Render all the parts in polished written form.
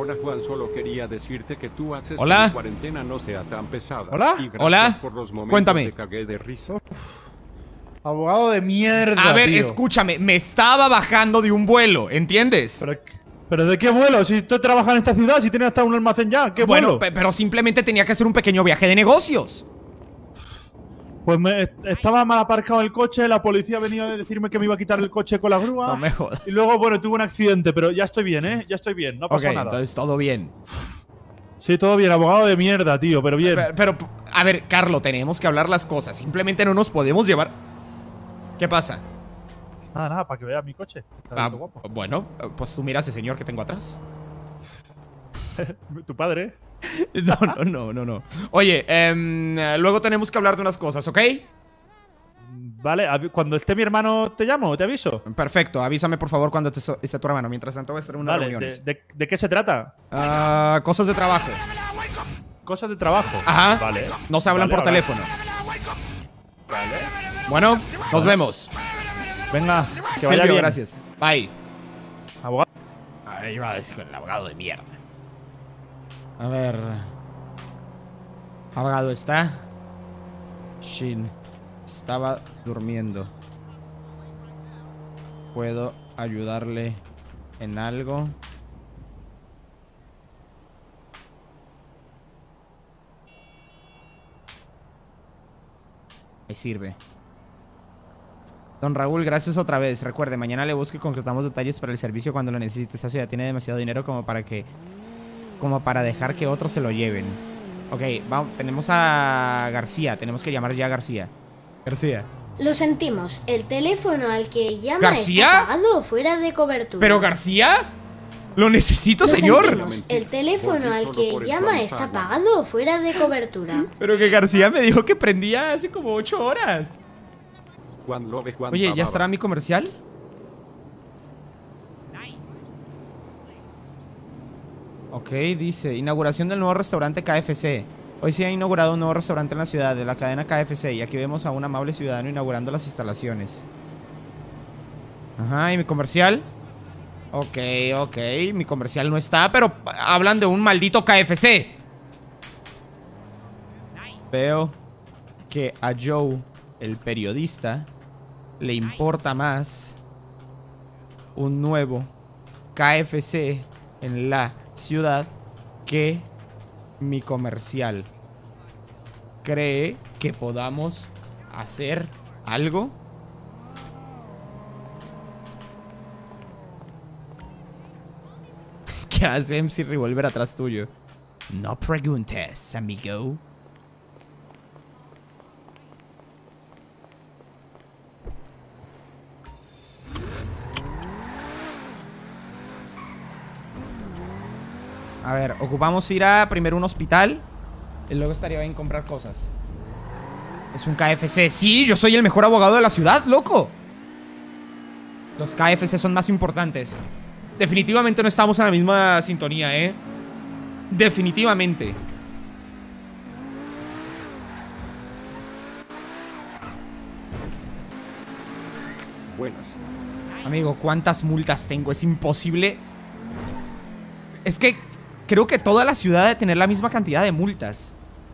Hola Juan, solo quería decirte que tú haces que Hola. mi cuarentena no sea tan pesada. Hola. Y gracias Hola. por los momentos Cuéntame. que cagué de risa. Abogado de mierda, A ver, tío. escúchame, me estaba bajando de un vuelo, ¿entiendes? ¿Pero de qué vuelo? Si usted trabaja en esta ciudad, si tiene hasta un almacén ya, ¿qué Bueno, vuelo? pero simplemente tenía que hacer un pequeño viaje de negocios. Pues estaba mal aparcado el coche, la policía ha venido a decirme que me iba a quitar el coche con la grúa. No me jodas. Y luego, bueno, tuve un accidente, pero ya estoy bien, ¿eh? Ya estoy bien, no ha pasado nada. Entonces todo bien. Sí, todo bien, abogado de mierda, tío, pero bien. Pero, a ver, Carlo, tenemos que hablar las cosas. Simplemente no nos podemos llevar. ¿Qué pasa? Nada, para que vea mi coche. Está guapo. Bueno, pues tú mira a ese señor que tengo atrás. Tu padre. No. Oye, luego tenemos que hablar de unas cosas, ¿ok? Vale, cuando esté mi hermano te llamo, te aviso. Perfecto, avísame por favor cuando esté tu hermano. Mientras tanto voy a estar en unas Vale, reuniones. ¿de qué se trata? Cosas de trabajo. Cosas de trabajo. Ajá. Vale. No se hablan Vale, por ahora. teléfono. Vale. Bueno, nos vemos. Venga, que vaya Silvio, bien. gracias. Bye. Abogado. Ahí va a decir con el abogado de mierda. A ver. Abogado, ¿está? Shin. Estaba durmiendo. ¿Puedo ayudarle en algo? Me sirve. Don Raúl, gracias otra vez. Recuerde, mañana le busco y concretamos detalles para el servicio cuando lo necesite. Esta ciudad tiene demasiado dinero como para dejar que otros se lo lleven. Ok, vamos, tenemos a García. Tenemos que llamar ya a García. García. Lo sentimos, el teléfono al que llama ¿García? está apagado o fuera de cobertura. ¿Pero García? ¡Lo necesito, Lo señor! sentimos, el teléfono al que llama está apagado o fuera de cobertura. Pero que García me dijo que prendía hace como 8 horas. Juan Lobe, Juan Oye, ¿ya Pavada. estará mi comercial? Ok, dice, inauguración del nuevo restaurante KFC. Hoy se ha inaugurado un nuevo restaurante en la ciudad de la cadena KFC. Y aquí vemos a un amable ciudadano inaugurando las instalaciones. Ajá, ¿y mi comercial? Ok, mi comercial no está, pero hablan de un maldito KFC. Veo que a Joe, el periodista, le importa más un nuevo KFC en la ciudad que mi comercial. ¿Cree que podamos hacer algo? ¿Qué hace MC Revolver atrás tuyo? No preguntes, amigo. A ver, ocupamos ir a primero un hospital y luego estaría bien comprar cosas. Es un KFC. Sí, yo soy el mejor abogado de la ciudad, loco. Los KFC son más importantes. Definitivamente no estamos en la misma sintonía, ¿eh? Definitivamente. Buenas. Amigo, ¿cuántas multas tengo? Es imposible. Es que creo que toda la ciudad debe tener la misma cantidad de multas.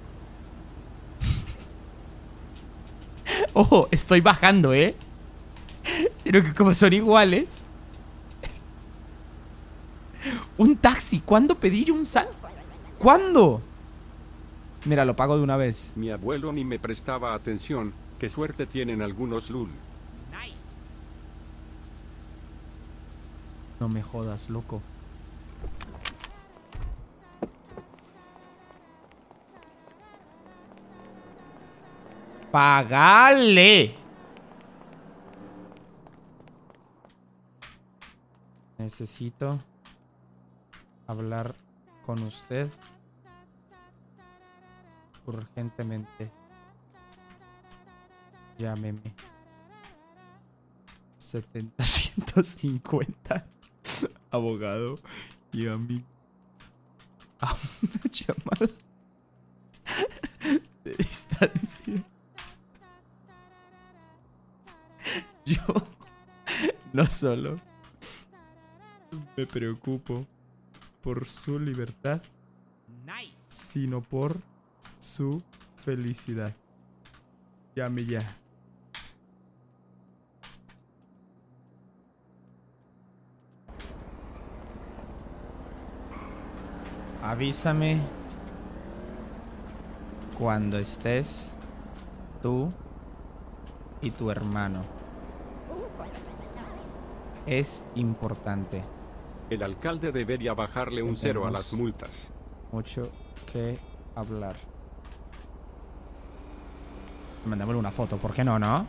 Ojo, estoy bajando, ¿eh? Sino que como son iguales. Un taxi, ¿cuándo pedí yo un sal? ¿Cuándo? Mira, lo pago de una vez. Mi abuelo ni me prestaba atención. Qué suerte tienen algunos LUL. No me jodas, loco. ¡Pagale! Necesito hablar con usted urgentemente. Llámeme. 70-150. Abogado. Y a mí. A una llamada de distancia. Yo no solo me preocupo por su libertad, sino por su felicidad. Llame ya. Avísame cuando estés tú y tu hermano. Es importante. El alcalde debería bajarle un 0 a las multas. Mucho que hablar. Mandámosle una foto, ¿por qué no, no?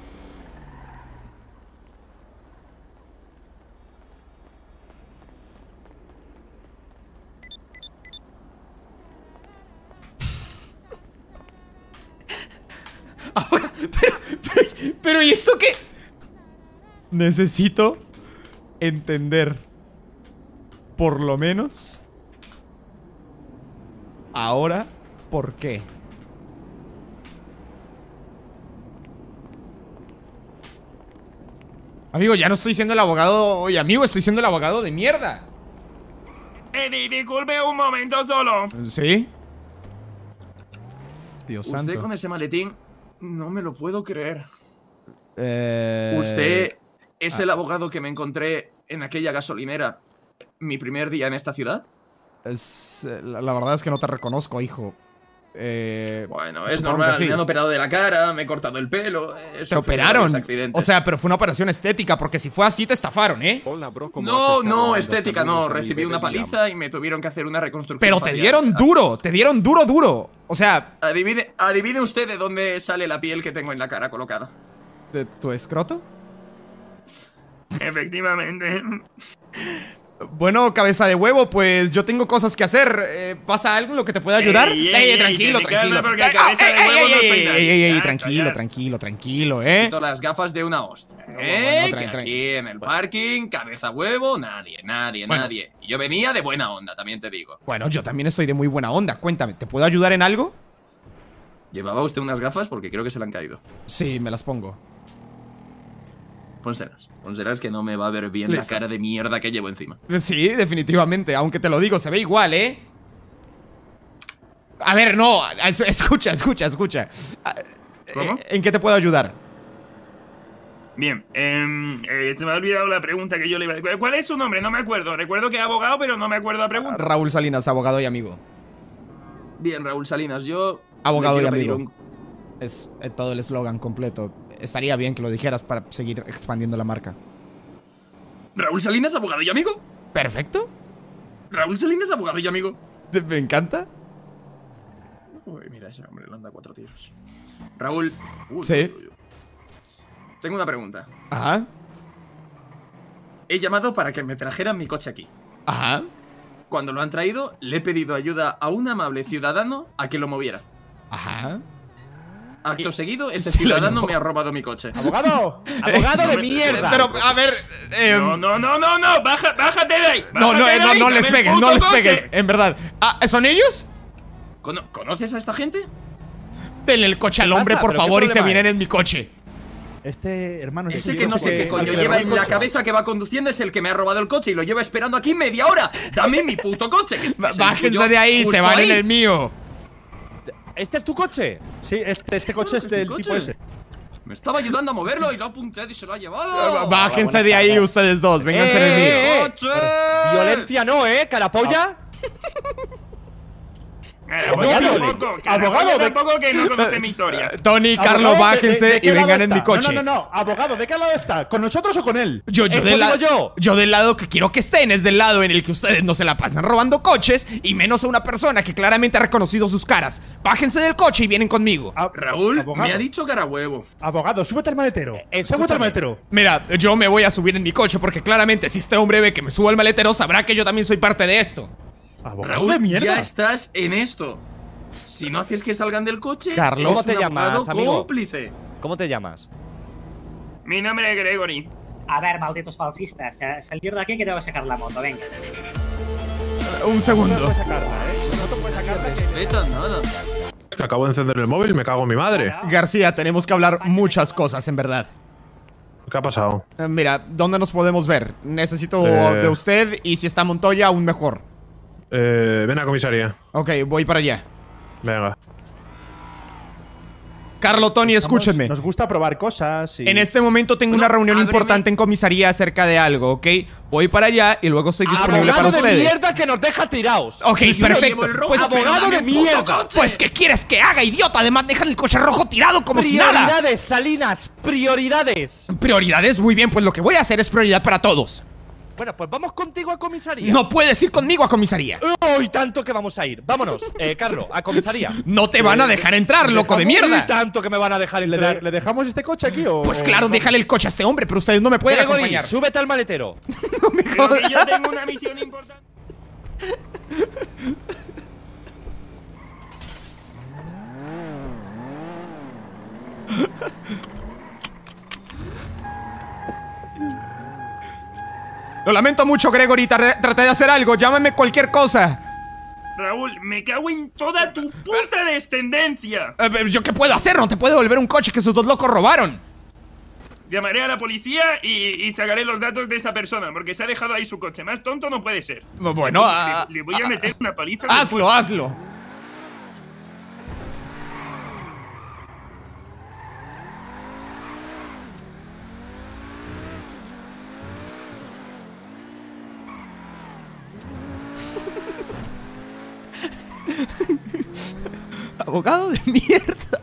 Pero ¿y esto qué? Necesito entender, por lo menos, ahora, ¿por qué? Amigo, ya no estoy siendo el abogado. Oye, amigo, estoy siendo el abogado de mierda. Disculpe un momento solo. ¿Sí? Dios santo. Usted con ese maletín, no me lo puedo creer. Eh... ¿Usted es el abogado que me encontré en aquella gasolinera mi primer día en esta ciudad? La verdad es que no te reconozco, hijo. Bueno, es supongo normal, que sí. me han operado de la cara, me he cortado el pelo. ¿Te operaron? Accidentes. O sea, pero fue una operación estética, porque si fue así te estafaron, ¿eh? Hola, bro, ¿cómo has No, estado? no, Ando estética no. saludos a mi Recibí bebé una Liam. paliza y me tuvieron que hacer una reconstrucción Pero te facial. dieron duro, te dieron duro, duro. O sea, Adivine usted de dónde sale la piel que tengo en la cara colocada. ¿de tu escroto? Efectivamente. Bueno, cabeza de huevo, pues yo tengo cosas que hacer. ¿Pasa algo en lo que te pueda ayudar? Tranquilo, que me tranquilo. calma porque cabeza de huevo no soy nadie. Ya, Tranquilo, callar. tranquilo, Quito las gafas de una hostia. no, Que tranqui. aquí en el parking, cabeza huevo, nadie. Bueno. Y yo venía de buena onda, también te digo. Bueno, yo también estoy de muy buena onda. Cuéntame, ¿te puedo ayudar en algo? ¿Llevaba usted unas gafas? Porque creo que se le han caído. Sí, me las pongo. Pónselas que no me va a ver bien Listo. la cara de mierda que llevo encima. Sí, definitivamente, aunque te lo digo, se ve igual, ¿eh? A ver, no, escucha. ¿Cómo? ¿En qué te puedo ayudar? Bien, se me ha olvidado la pregunta que yo le iba a... ¿Cuál es su nombre? No me acuerdo. Recuerdo que es abogado, pero no me acuerdo la pregunta. Raúl Salinas, abogado y amigo. Bien, Raúl Salinas, yo... Abogado le y quiero pedir amigo. Es todo el eslogan completo. Estaría bien que lo dijeras para seguir expandiendo la marca. ¿Raúl Salinas, abogado y amigo? ¿Perfecto? ¿Raúl Salinas, abogado y amigo? Me encanta. Uy, mira, ese hombre le anda 4 tiros. Raúl... Sí. Tengo una pregunta. Ajá. He llamado para que me trajeran mi coche aquí. Ajá. Cuando lo han traído, le he pedido ayuda a un amable ciudadano a que lo moviera. Ajá. Acto seguido, este se lo ciudadano llevó. me ha robado mi coche. ¡Abogado! ¡Abogado de mierda! Pero, a ver. No, bájate de ahí. No les dame pegues, el no puto les coche. pegues. En verdad. ¿Son ellos? ¿Conoces a esta gente? Denle el coche al ¿Qué hombre, pasa? por ¿Pero qué favor, y se problema vienen hay? en mi coche. Este hermano... Ese yo que no sé qué coño al que le lleva robó el en la coche. cabeza que va conduciendo es el que me ha robado el coche y lo lleva esperando aquí media hora. Dame mi puto coche. que es el Bájense tuyo, de ahí, justo se van ahí. en el mío. ¿Este es tu coche? Sí, este coche es que del mi tipo coche. ese. Me estaba ayudando a moverlo y lo ha apuntado y se lo ha llevado. Bájense de ahí ustedes dos, vénganse en el mío. ¡Coche! Violencia no, carapolla. Abogado, abogado, tampoco que no conoce mi historia. Tony, Abogado, Carlos, ¿de bájense qué y lado vengan en está? mi coche. No, abogado, ¿de qué lado está? ¿Con nosotros o con él? Yo Eso del lado, digo yo. del lado que quiero que estén es del lado en el que ustedes no se la pasan robando coches y menos a una persona que claramente ha reconocido sus caras. Bájense del coche y vienen conmigo. Raúl Abogado. me ha dicho cara huevo. Abogado, súbete al maletero. Súbete escúchame. al maletero. Mira, yo me voy a subir en mi coche porque claramente si este hombre ve que me subo al maletero sabrá que yo también soy parte de esto. Abogado de Raúl, mierda. ya estás en esto. Si no haces que salgan del coche, Carlos. eres ¿Cómo te un llamas, abogado amigo? cómplice. ¿Cómo te llamas? Mi nombre es Gregory. A ver, malditos falsistas, salir de aquí que te voy a sacar la moto, venga. Un segundo. Respeta nada. Acabo de encender el móvil y me cago en mi madre. García, tenemos que hablar muchas cosas, en verdad. ¿Qué ha pasado? Mira, ¿dónde nos podemos ver? Necesito Eh. de usted y si está Montoya, aún mejor. Ven a comisaría. Ok, voy para allá. Venga. Carlo, Tony, escúchenme. Nos gusta probar cosas. Y... En este momento tengo una reunión importante en comisaría acerca de algo, ¿ok? Voy para allá y luego estoy disponible para Abogado de ustedes. mierda que nos deja tirados. Ok, perfecto. Pues, Abogado de mierda. pues, ¿qué quieres que haga, idiota? Además, dejan el coche rojo tirado como si nada. Prioridades, Salinas, prioridades. Prioridades, muy bien. Pues lo que voy a hacer es prioridad para todos. Bueno, pues vamos contigo a comisaría. No puedes ir conmigo a comisaría. ¡Uy, tanto que vamos a ir! Vámonos, Carlos, a comisaría. No te van a dejar entrar, loco de ¡Uy, mierda! tanto que me van a dejar entrar! ¿Le dejamos este coche aquí o...? Pues claro, déjale el coche a este hombre, pero ustedes no me pueden Gregory, acompañar. súbete al maletero. No me Pero jodas. que yo tengo una misión importante. Lo lamento mucho, Gregory. Traté de hacer algo. Llámame cualquier cosa. Raúl, me cago en toda tu puta descendencia. ¿Yo qué puedo hacer? No te puedo devolver un coche que esos dos locos robaron. Llamaré a la policía y sacaré los datos de esa persona, porque se ha dejado ahí su coche. Más tonto no puede ser. Bueno, le voy a meter una paliza. hazlo, hazlo. Abogado de mierda.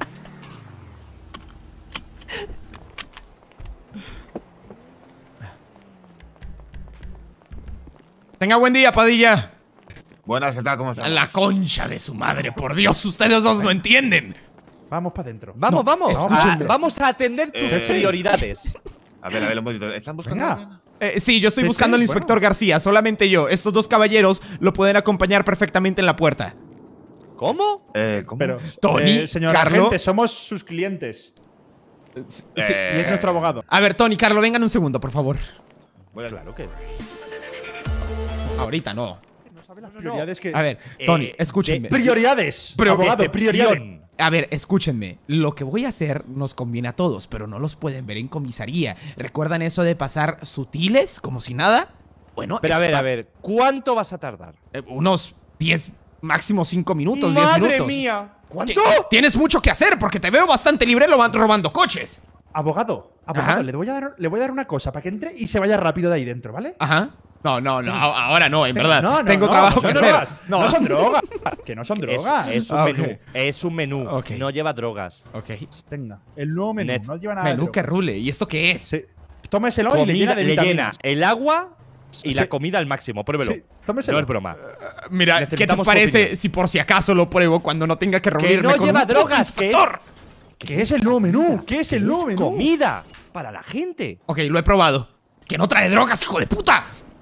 Tenga buen día, Padilla. Buenas, ¿qué tal? ¿Cómo estás? A la concha de su madre, por Dios, ustedes dos no entienden. Vamos para adentro. Vamos, vamos. escúchenme. Vamos a atender tus prioridades. A ver, un poquito. ¿Están buscando a Venga. alguien? Sí, yo estoy Sí, buscando sí, al inspector García, solamente yo. Estos dos caballeros lo pueden acompañar perfectamente en la puerta. ¿Cómo? ¿Cómo? Pero, Tony, señor Carlo. agente, somos sus clientes. Sí. Y es nuestro abogado. A ver, Tony, Carlo, vengan un segundo, por favor. Voy a... Claro que. Ahorita no. No sabe las prioridades que… A ver, Tony, escúchenme. Prioridades. Abogado, prioridades. A ver, escúchenme. Lo que voy a hacer nos conviene a todos, pero no los pueden ver en comisaría. ¿Recuerdan eso de pasar sutiles, como si nada? Bueno, Pero a ver, ¿cuánto vas a tardar? unos 10, máximo 5 minutos, 10 ¡Madre minutos. mía! ¿Cuánto? Tienes mucho que hacer porque te veo bastante libre robando coches. Abogado, Ajá. le voy a dar una cosa para que entre y se vaya rápido de ahí dentro, ¿vale? Ajá. No, ahora no, en verdad. No, Tengo trabajo que son hacer. drogas. No son drogas. Que no son drogas. Es un Ah, menú. ok. Es un menú. Ok. No lleva drogas. Ok. Venga, el nuevo menú. Net. No lleva nada de Menú que drogas. rule. ¿Y esto qué es? Sí. Tómeselo y le llena de le llena vitaminas. el agua y la Sí. comida al máximo. Pruébelo. Sí, tómeselo. No es broma. Mira, ¿qué te Necesitamos tu parece opinión. si por si acaso lo pruebo cuando no tenga que reunirme no con lleva un puto drogas, que inspector? ¿Qué es el nuevo menú? ¿Qué es el nuevo menú? Comida para la gente. Ok, lo he probado. Que no trae drogas, hijo de puta.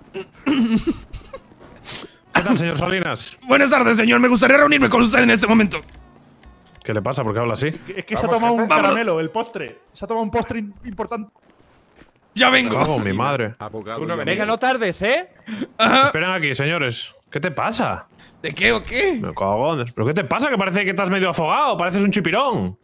¿Qué tal, señor Salinas? Buenas tardes, señor. Me gustaría reunirme con usted en este momento. ¿Qué le pasa? ¿Por qué habla así? Es que se ha tomado un Vámonos. caramelo, el postre. Se ha tomado un postre importante. Ya vengo. Oh, mi madre. Abogado. Venga, llamado. no tardes, ¿eh? Esperen aquí, señores. ¿Qué te pasa? ¿De qué o qué? Me cago en… ¿Pero qué te pasa? Que parece que estás medio afogado. Pareces un chipirón.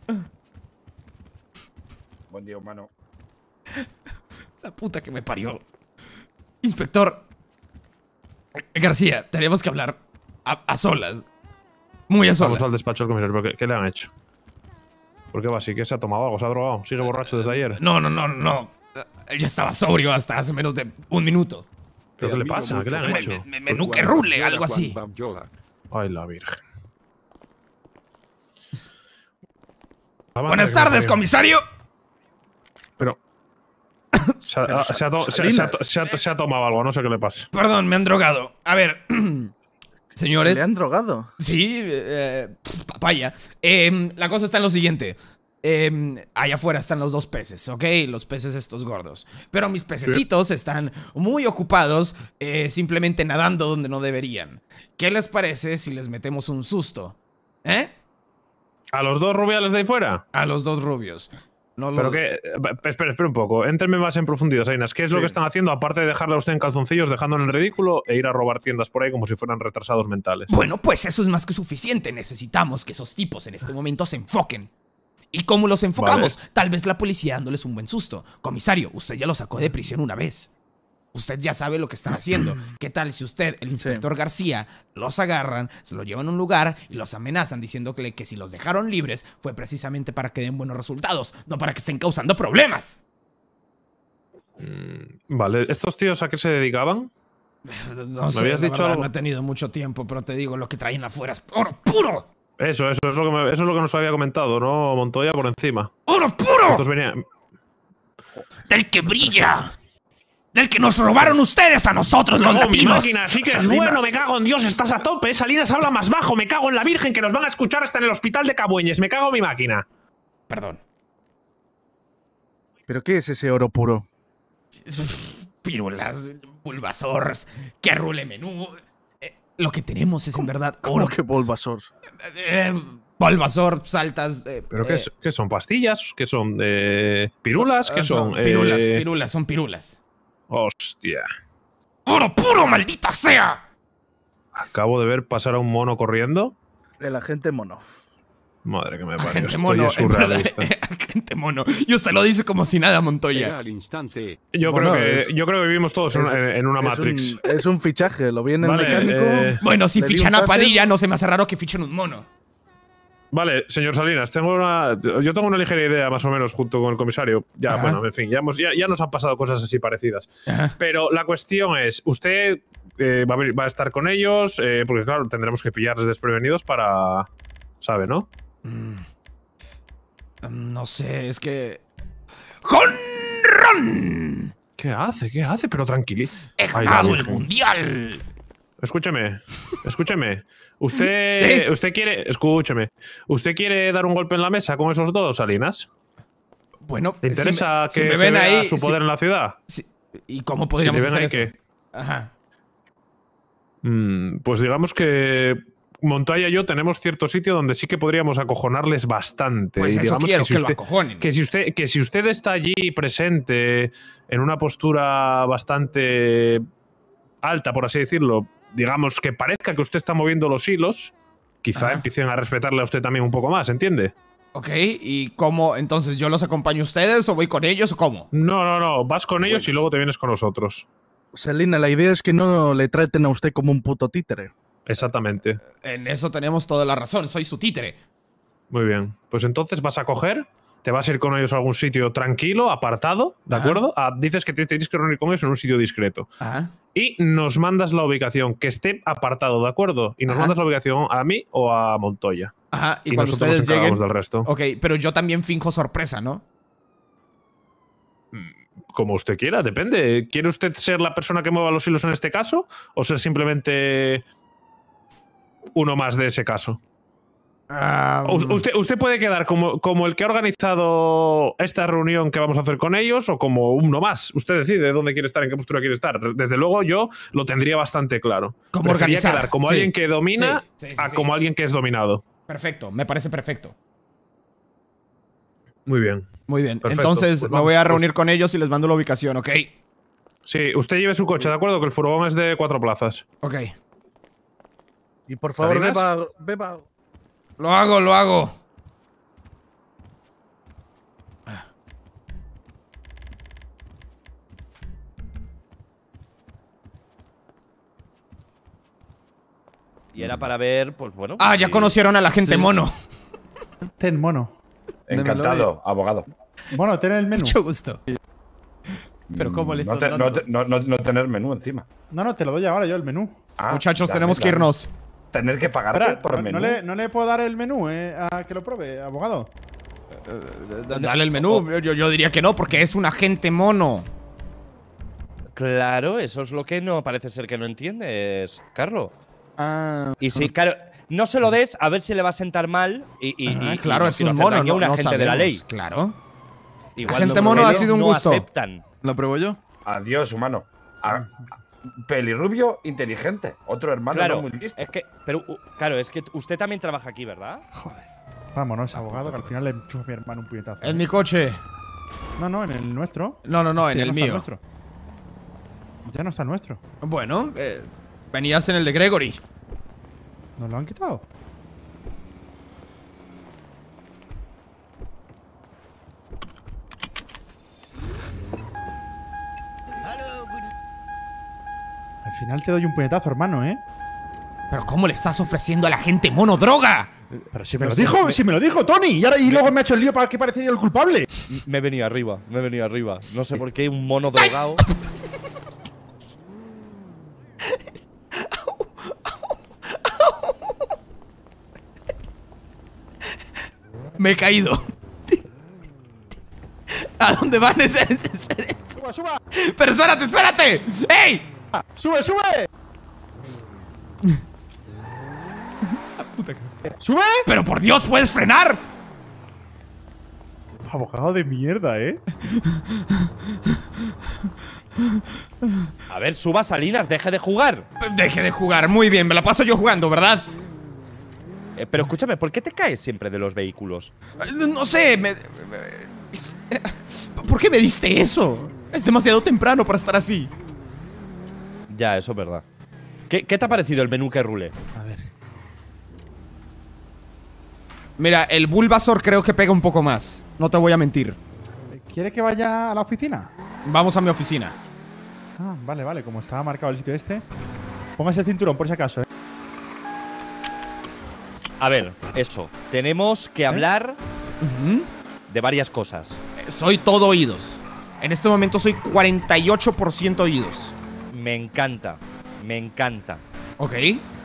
Buen día, humano. La puta que me parió. Inspector García, tenemos que hablar a solas. Muy a solas. Vamos al despacho del comisario. ¿Pero qué le han hecho? ¿Por qué va así? ¿Qué se ha tomado algo? ¿Se ha drogado? ¿Sigue borracho desde ayer? No. Ya estaba sobrio hasta hace menos de un minuto. ¿Pero qué le admiro pasa? ¿Qué le han mucho. hecho? Menú que rule, algo así. Ay, la virgen. Buenas tardes, comisario. Pero… Se ha tomado algo, no sé qué le pasa. Perdón, me han drogado. A ver, señores. ¿Le han drogado? Sí, papaya. La cosa está en lo siguiente. Allá afuera están los dos peces, ¿ok? Los peces estos gordos. Pero mis pececitos están muy ocupados simplemente nadando donde no deberían. ¿Qué les parece si les metemos un susto? ¿Eh? ¿A los dos rubiales de ahí fuera? A los dos rubios. No lo… Pero que… Espera un poco. Éntrenme más en profundidad, Salinas. ¿Qué es lo que están haciendo aparte de dejarle a usted en calzoncillos, dejándolo en ridículo e ir a robar tiendas por ahí como si fueran retrasados mentales? Bueno, pues eso es más que suficiente. Necesitamos que esos tipos en este momento se enfoquen. ¿Y cómo los enfocamos? Vale. Tal vez la policía dándoles un buen susto. Comisario, usted ya lo sacó de prisión una vez. Usted ya sabe lo que están haciendo. ¿Qué tal si usted, el inspector García, los agarran, se los llevan a un lugar y los amenazan diciéndole que si los dejaron libres fue precisamente para que den buenos resultados, no para que estén causando problemas? Vale, ¿estos tíos a qué se dedicaban? No sé, habías la dicho verdad, algo? no he tenido mucho tiempo, pero te digo, lo que traen afuera es oro puro. Eso es lo que nos había comentado, ¿no? Montoya por encima. ¡Oro puro! Estos venían… ¡Del que brilla! ¡Del que nos robaron ustedes a nosotros, los ¡Oh, mi latinos! máquina! Sí que es bueno, me cago en Dios, estás a tope. Salinas habla más bajo, me cago en la Virgen, que nos van a escuchar hasta en el hospital de Cabueñes. Me cago en mi máquina. Perdón. ¿Pero qué es ese oro puro? Pirulas, Bulbasaurs, que rule menú. Lo que tenemos es en verdad oro. ¿Cómo que Bulbasaur? Bulbasaur, saltas. ¿Pero qué son? ¿Pastillas? ¿Qué son? ¿Pirulas? ¿Qué son? Pirulas, son pirulas. Hostia. ¡Oro puro, maldita sea! Acabo de ver pasar a un mono corriendo. El agente mono. Madre que me parió. Agente Esto mono, ya es surrealista. Agente mono. Y usted lo dice como si nada, Montoya. Era al instante. Yo Bueno, creo que vivimos todos en una Matrix. Es un fichaje, lo vi en el Vale, mecánico. Bueno, si le di fichan un a táser. Padilla, no se me hace raro que fichen un mono. Vale, señor Salinas, yo tengo una ligera idea más o menos junto con el comisario. Ya, Ajá. bueno, en fin, ya nos han pasado cosas así parecidas. Ajá. Pero la cuestión es, usted va a estar con ellos, porque claro, tendremos que pillarles desprevenidos para… ¿Sabe, no? No sé, es que... ¡Jonrón! ¿Qué hace? ¿Qué hace? Pero tranquilo. ¡He Ay, ganado la el Virgen. mundial! Escúcheme. Usted, ¿Sí? usted quiere… Escúcheme. ¿Usted quiere dar un golpe en la mesa con esos dos, Salinas? Bueno, ¿Le interesa si que me se ven vea ahí, su poder en la ciudad? ¿Y cómo Si podríamos le ven hacer ahí, eso? ¿qué? Ajá. Pues digamos que Montoya y yo tenemos cierto sitio donde sí que podríamos acojonarles bastante. Pues Y eso digamos quiero, si que lo usted- acojonen. que si usted está allí presente en una postura bastante alta, por así decirlo, digamos que parezca que usted está moviendo los hilos, quizá Ajá. empiecen a respetarle a usted también un poco más, ¿entiende? Ok, ¿y cómo? Entonces, ¿yo los acompaño a ustedes o voy con ellos o cómo? No, vas con ellos y luego te vienes con nosotros. Selina, la idea es que no le traten a usted como un puto títere. Exactamente. En eso tenemos toda la razón, soy su títere. Muy bien. Pues entonces vas a coger, te vas a ir con ellos a algún sitio tranquilo, apartado, ¿de Ajá. acuerdo? Dices que te tienes que reunir con ellos en un sitio discreto. Ajá. Y nos mandas la ubicación, que esté apartado, ¿de acuerdo? Y nos Ajá. mandas la ubicación a mí o a Montoya. Ajá, y, Y cuando nosotros nos ustedes encargamos lleguen... del resto. Ok, pero yo también finjo sorpresa, ¿no? Como usted quiera, depende. ¿Quiere usted ser la persona que mueva los hilos en este caso? ¿O ser simplemente uno más de ese caso? Usted puede quedar como el que ha organizado esta reunión que vamos a hacer con ellos o como uno más. Usted decide dónde quiere estar, en qué postura quiere estar. Desde luego yo lo tendría bastante claro. ¿Cómo Preferiría organizar? quedar como Sí. alguien que domina Sí, sí, a sí. como alguien que es dominado. Perfecto, me parece perfecto. Muy bien. Muy bien, Perfecto. entonces Pues me voy a vamos, reunir con ellos y les mando la ubicación, ¿ok? Sí, usted lleve su coche, ¿de acuerdo? Que el furgón es de 4 plazas. Ok. Y por favor, ¿Salinas? beba. Lo hago. Y era para ver, pues bueno. Ah, ya si- conocieron a la gente Sí. mono. Ten mono. Encantado, abogado. Bueno, ten el menú. Mucho gusto. Pero ¿cómo le no, están dando? no tener menú encima. No, te lo doy ahora yo el menú. Ah, Muchachos, dame, tenemos que dame. irnos. Tener que pagarte Espera, por no, menú. no le puedo dar el menú, a que lo pruebe, abogado. Dale el menú. Yo diría que no, porque es un agente mono. Claro, eso es lo que no parece ser que no entiendes, Carlos. Ah, Y sí, claro, no se lo des a ver si le va a sentar mal y Claro, no es quiero un hacer mono, daño a no, un no agente de la ley. sabemos. Claro. Igual Agente los mono, ha modelos sido un no gusto. aceptan. ¿Lo pruebo yo? Adiós, humano. Pelirrubio inteligente. Otro hermano Claro, no muy listo. es que, pero claro, es que usted también trabaja aquí, ¿verdad? vámonos, abogado, que al final le enchufo a mi hermano un puñetazo. En mi coche. No, en el nuestro. No, en Ya el no está mío. nuestro. Ya no está nuestro. Bueno, venías en el de Gregory. ¿Nos lo han quitado? Al final te doy un puñetazo, hermano, ¿eh? Pero ¿cómo le estás ofreciendo a la gente mono droga? Pero si me lo dijo, si me lo dijo Tony. Y luego me ha hecho el lío para que pareciera el culpable. Me he venido arriba, me he venido arriba. No sé por qué un mono drogado. Me he caído. ¿A dónde van? Suba, suba. Pero espérate. ¡Ey! Sube, sube. ¡Sube! ¡Pero por Dios, puedes frenar! Abogado de mierda, ¿eh? A ver, suba Salinas, deje de jugar. Deje de jugar, muy bien, me la paso yo jugando, ¿verdad? Pero escúchame, ¿por qué te caes siempre de los vehículos? No sé, ¿por qué me diste eso? Es demasiado temprano para estar así. Ya, eso es verdad. ¿Qué te ha parecido el menú que rule? A ver. Mira, el Bulbasaur creo que pega un poco más. No te voy a mentir. ¿Quiere que vaya a la oficina? Vamos a mi oficina. Ah, vale, vale. Como estaba marcado el sitio este. Póngase el cinturón, por si acaso, ¿eh? A ver, eso. Tenemos que hablar de varias cosas. Soy todo oídos. En este momento soy 48% oídos. Me encanta. Me encanta. Ok.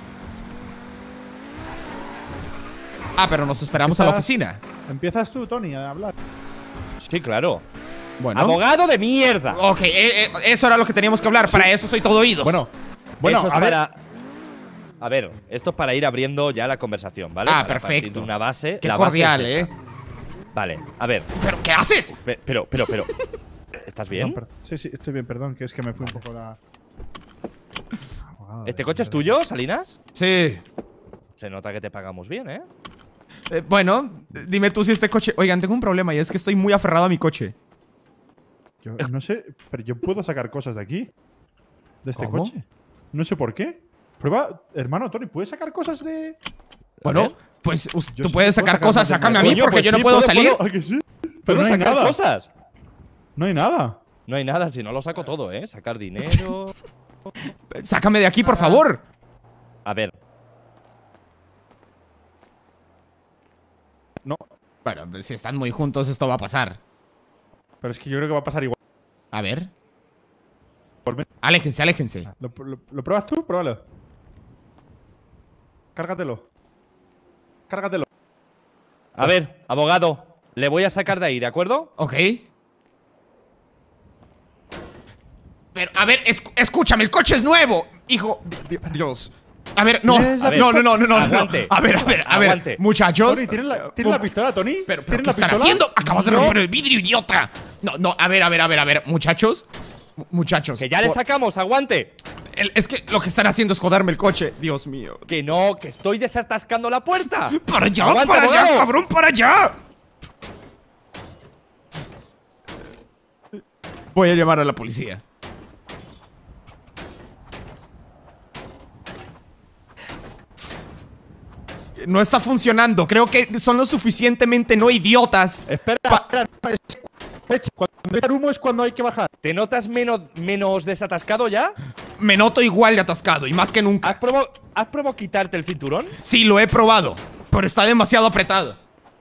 Ah, pero nos esperamos a la oficina. Empiezas tú, Tony, a hablar. Sí, claro. Bueno. ¡Abogado de mierda! Ok, eso era lo que teníamos que hablar. Para eso soy todo oídos. Bueno, Eso es a ver. A ver, esto es para ir abriendo ya la conversación, ¿vale? Ah, Para partir perfecto. de una base. Qué la base cordial, es esa. Vale, a ver. ¿Pero qué haces? Pero. ¿Estás bien? Sí, sí, estoy bien, perdón, que es que me fui un poco la. Abogado, ¿Este coche es tuyo, Salinas? Sí. Se nota que te pagamos bien, ¿eh? Bueno, dime tú si este coche… Oigan, tengo un problema y es que estoy muy aferrado a mi coche. Yo no sé, pero yo puedo sacar cosas de aquí. De este ¿Cómo? coche. No sé por qué. Prueba, hermano Tony, ¿puedes sacar cosas de...? Bueno, pues Yo tú sí puedes puedo sacar cosas, más de sácame a mí Coño, porque pues yo no sí, puedo salir. ¿Ah, que sí? Pero ¿Puedo no hay sacar nada. cosas? No hay nada. No hay nada, si no lo saco todo, ¿eh? Sacar dinero. Sácame de aquí, por favor. A ver, No, Bueno, pues si están muy juntos esto va a pasar. pero es que yo creo que va a pasar igual. A ver. Por mí. Aléjense, aléjense. ¿Lo pruebas tú? Pruébalo. Cárgatelo. Cárgatelo. a ver, abogado. Le voy a sacar de ahí, ¿de acuerdo? Ok. Pero, a ver, escúchame, el coche es nuevo. Hijo de Dios. A ver, no. ¿Tienes la No. Aguante. A ver. Aguante. Muchachos. Tony, ¿tienes la pistola, Tony? Pero ¿Tienes ¿qué la están pistola? haciendo? Acabas de No. romper el vidrio, idiota. No, a ver. Muchachos. Muchachos. Que ya le sacamos, aguante. Es que lo que están haciendo es joderme el coche. Dios mío. Que no, que estoy desatascando la puerta. ¡Para allá, Aguanta, para allá, abogado. cabrón, para allá! Voy a llamar a la policía. No está funcionando. Creo que son lo suficientemente no idiotas. Espera, cuando hay humo es cuando hay que bajar. ¿Te notas menos desatascado ya? Me noto igual de atascado y más que nunca. ¿Has probado quitarte el cinturón? Sí, lo he probado, pero está demasiado apretado.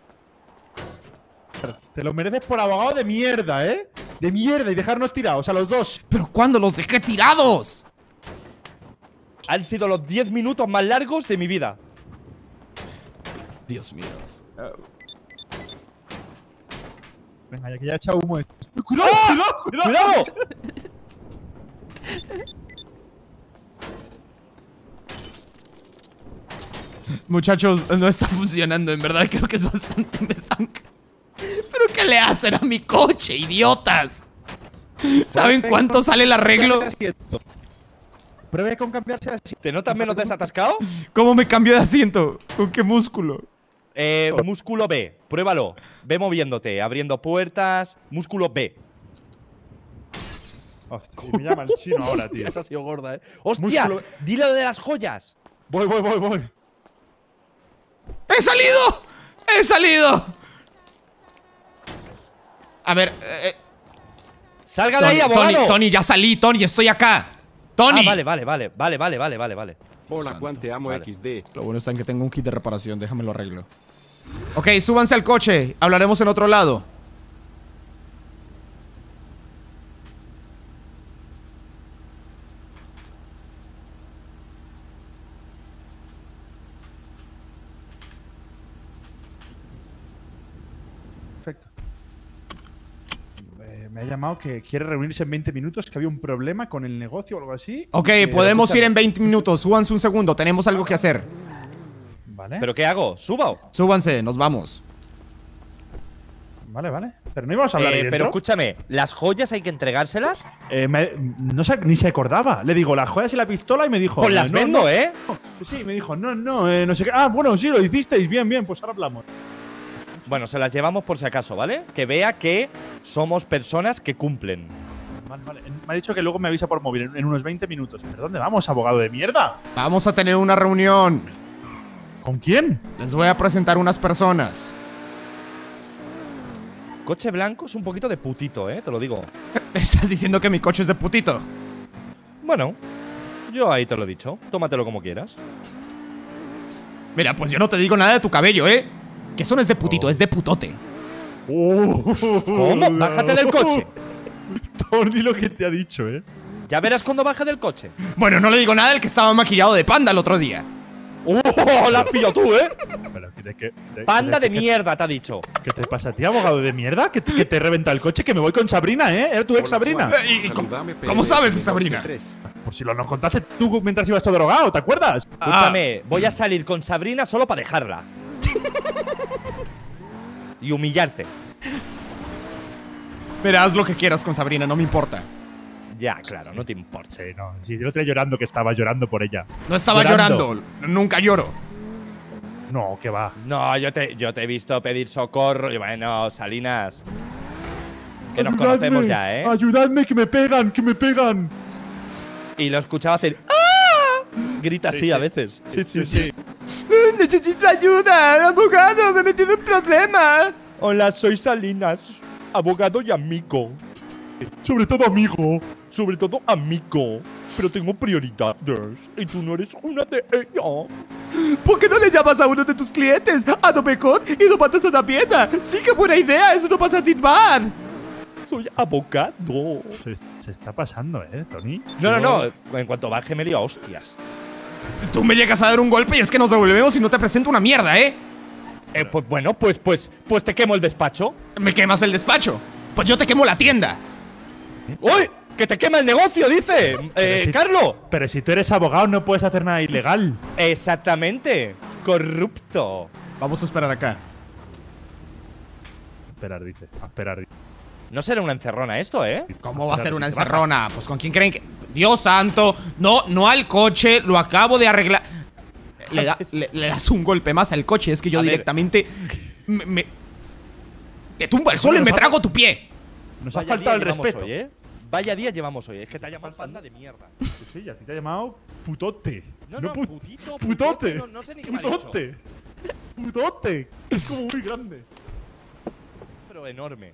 Te lo mereces por abogado de mierda, ¿eh? De mierda y dejarnos tirados a los dos. ¿Pero cuándo los dejé tirados? Han sido los 10 minutos más largos de mi vida. Dios mío. Venga, ya que ya he echado humo. ¡Cuidado! ¡Cuidado! Muchachos, no está funcionando, en verdad creo que es bastante… me están… ¿Pero qué le hacen a mi coche, idiotas? ¿Saben cuánto sale el arreglo? Pruebe con cambiarse así. ¿Te notas menos desatascado? ¿Cómo me cambio de asiento? ¿Con qué músculo? Músculo B, pruébalo. Ve moviéndote, abriendo puertas. Músculo B. Hostia, y me llama el chino ahora, tío. Esa ha sido gorda, ¿eh? ¡Hostia! Músculo- ¡Dile lo de las joyas! Voy. ¡He salido! ¡He salido! A ver, ¡Salga de ahí, abogado! Tony, ya salí, Tony, estoy acá. ¡Tony! Ah, vale. Hola, Santo. Juan, te amo Vale. XD. Lo bueno está en que tengo un kit de reparación. Déjame lo arreglo. Ok, súbanse al coche. Hablaremos en otro lado. Perfecto. Me ha llamado que quiere reunirse en 20 minutos, que había un problema con el negocio o algo así. Ok, Y que- podemos ir en 20 minutos. Súbanse un segundo. Tenemos algo que hacer. Vale. ¿Pero qué hago? ¿Suba o? Súbanse, nos vamos. Vale. Pero no íbamos a hablar ahí Pero dentro. escúchame, ¿las joyas hay que entregárselas? No sé, ni se acordaba. Le digo, las joyas y la pistola y me dijo. Pues las no, vendo, no. ¿eh? Sí, me dijo, no sé qué. Ah, bueno, sí, lo hicisteis. Bien, pues ahora hablamos. Bueno, se las llevamos por si acaso, ¿vale? Que vea que somos personas que cumplen. Vale. Me ha dicho que luego me avisa por móvil en unos 20 minutos. ¿Pero dónde vamos, abogado de mierda? Vamos a tener una reunión. ¿Con quién? Les voy a presentar unas personas. Coche blanco es un poquito de putito, ¿eh? Te lo digo. ¿Estás diciendo que mi coche es de putito? Bueno, yo ahí te lo he dicho. Tómatelo como quieras. Mira, pues yo no te digo nada de tu cabello, ¿eh? Que eso no es de putito, es de putote. ¿Cómo? Bájate del coche. Tony, lo que te ha dicho, ¿eh? Ya verás cuando baje del coche. Bueno, no le digo nada al que estaba maquillado de panda el otro día. La has pillado tú, ¿eh? Pero, Panda de mierda, te ha dicho. ¿Qué te pasa a ti, abogado de mierda? Que te reventa el coche, que me voy con Sabrina, ¿eh? ¿Era tu ex Sabrina? ¿Y cómo, Saludame, cómo sabes de PL Sabrina? 93. Por si lo nos contaste tú mientras ibas todo drogado, ¿te acuerdas? Escúchame, voy a salir con Sabrina solo para dejarla. Y humillarte. Mira, haz lo que quieras con Sabrina, no me importa. Ya, claro, no te importa. Sí, no. Sí, yo estoy llorando que estaba llorando por ella. No estaba Llorando. llorando, nunca lloro. No, que va. No, yo te he visto pedir socorro. Y bueno, Salinas. Que nos Ayudadme, conocemos ya, ¿eh? Ayudadme, que me pegan. Y lo escuchaba hacer. ¡Ah! Grita así a veces. Sí. Necesito ayuda, abogado, me he metido en un problema. Hola, soy Salinas, abogado y amigo. Sobre todo amigo. Sobre todo amigo. Pero tengo prioridades. Y tú no eres una de ellas. ¿Por qué no le llamas a uno de tus clientes? A lo mejor y lo matas a la piedra. Sí, qué buena idea, eso no pasa a ti mal. Soy abogado. Se está pasando, Tony. No. En cuanto baje me lío a hostias. Tú me llegas a dar un golpe y es que nos devolvemos y no te presento una mierda, ¿eh? Pues bueno, pues te quemo el despacho. ¿Me quemas el despacho? Pues yo te quemo la tienda. ¡Uy! ¡Que te quema el negocio, dice! si- ¡Carlos! Pero si tú eres abogado no puedes hacer nada ilegal. Exactamente. Corrupto. Vamos a esperar acá. Esperar, dice. A esperar. No será una encerrona esto, ¿eh? ¿Cómo va a ser una encerrona? Pues ¿con quién creen que...? Dios santo, no al coche, lo acabo de arreglar. Le das un golpe más al coche, es que yo A ver. directamente te tumbo al suelo y me trago tu pie. Nos ha Vaya faltado el día llevamos respeto. hoy, ¿eh? Vaya día llevamos hoy. Es que te ha llamado panda de mierda. Sí, y a ti te ha llamado putote. No, put- putito, putote. no sé ni qué me ha dicho. Putote. Putote. Es como muy grande. Pero enorme.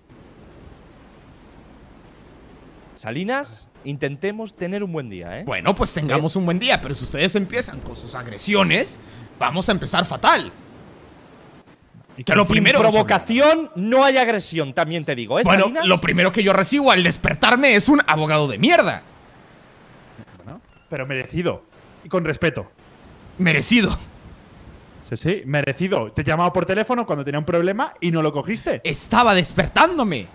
Salinas, intentemos tener un buen día, ¿eh? Bueno, pues tengamos un buen día, pero si ustedes empiezan con sus agresiones, vamos a empezar fatal. Que lo Sin primero… provocación no hay agresión, también te digo, ¿eh, Bueno, Salinas? lo primero que yo recibo al despertarme es un abogado de mierda. Bueno, pero merecido. Y con respeto. Merecido. Sí, merecido. Te he llamado por teléfono cuando tenía un problema y no lo cogiste. Estaba despertándome.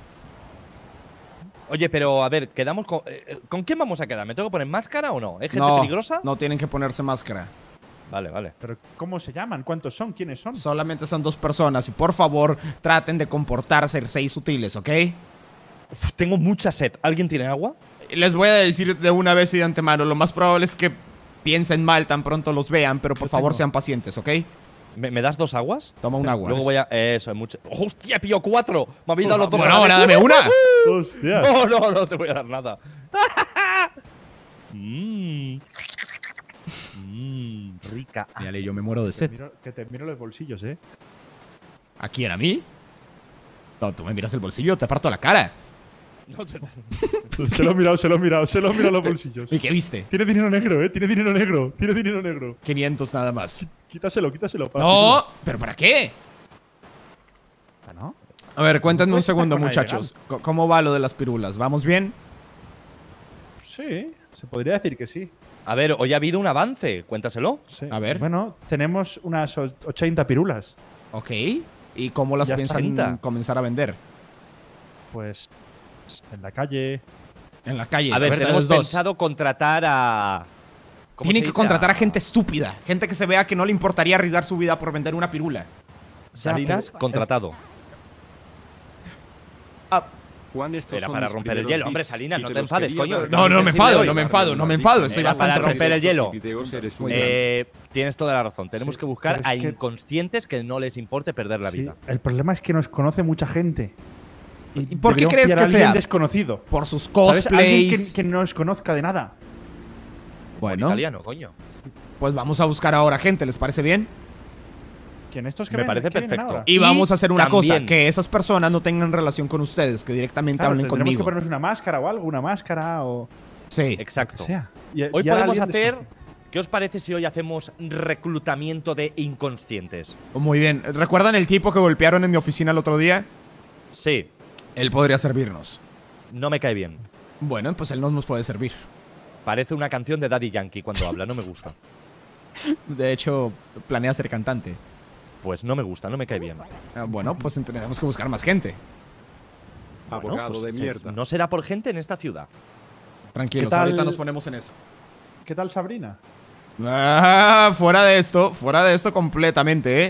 Oye, pero a ver, quedamos ¿con quién vamos a quedar? ¿Me tengo que poner máscara o no? ¿Es gente peligrosa? No tienen que ponerse máscara. Vale. Pero ¿cómo se llaman? ¿Cuántos son? ¿Quiénes son? Solamente son 2 personas y por favor traten de comportarse 6 útiles, ¿ok? Uf, tengo mucha sed. ¿Alguien tiene agua? Les voy a decir de una vez y de antemano, lo más probable es que piensen mal tan pronto los vean, pero por favor sean pacientes, ¿ok? ¿Me das 2 aguas? Toma un agua. Luego voy a… Eso, es mucho… ¡Hostia, pillo 4! Me habéis dado los 2 Bueno, ahora dame una. Hostia. No te voy a dar nada. Rica. Mírale, yo me muero de sed. Que te miro los bolsillos, ¿A quién? ¿A mí? No, tú me miras el bolsillo, te parto la cara. No te… Se lo he mirado, se lo he mirado los bolsillos. ¿Y qué viste? Tiene dinero negro, tiene dinero negro, tiene dinero negro. 500 nada más. Quítaselo. No, ¿pero para qué? ¿No? A ver, cuéntenme un Cuesta segundo, con muchachos. ¿Cómo va lo de las pirulas? ¿Vamos bien? Sí, se podría decir que sí. A ver, hoy ha habido un avance. Cuéntaselo. Sí. A ver. Bueno, tenemos unas 80 pirulas. Ok. ¿Y cómo las Ya piensan 30. comenzar a vender? Pues en la calle. En la calle. A ver, ustedes tenemos dos. pensado contratar a… ¿cómo Tienen se que dice? contratar a gente estúpida. Gente que se vea que no le importaría arriesgar su vida por vender una pirula. Salinas, contratado. Juan, estos Era son para mis romper el primeros hielo. Hombre, bits Salinas, y no te te los enfades, quería coño. dar. No, no me enfado, no me enfado, no me enfado. Estoy Era bastante para romper fresco. el hielo. Videos eres un Tienes toda la razón. Tenemos Sí, que buscar pero es a que- inconscientes que no les importe perder la Sí, vida. el problema es que nos conoce mucha gente. ¿Y por qué deberíamos crees pillar que a alguien sea? desconocido? Por sus ¿Sabes? Alguien cosplays. que no nos conozca de nada. Bueno, Italiano, coño. pues vamos a buscar ahora gente, ¿les parece bien? ¿Quién estos que Me ven- parece que vienen perfecto. ahora? Y vamos a hacer una cosa, también- que esas personas no tengan relación con ustedes, que directamente Claro, hablen tendremos que conmigo. ponernos una máscara o algo, una máscara o… Sí. Exacto. O sea. Hoy podemos hacer… ¿Qué os parece si hoy hacemos reclutamiento de inconscientes? Muy bien. ¿Recuerdan el tipo que golpearon en mi oficina el otro día? Sí, Él podría servirnos. no me cae bien. Bueno, pues él no nos puede servir. Parece una canción de Daddy Yankee cuando habla, no me gusta. De hecho, planea ser cantante. Pues no me gusta, no me cae bien. Bueno, pues tenemos que buscar más gente. abogado Bueno, pues, de mierda. No será por gente en esta ciudad. Tranquilos, ¿Qué tal? ahorita nos ponemos en eso. ¿Qué tal Sabrina? Fuera de esto completamente, ¿eh?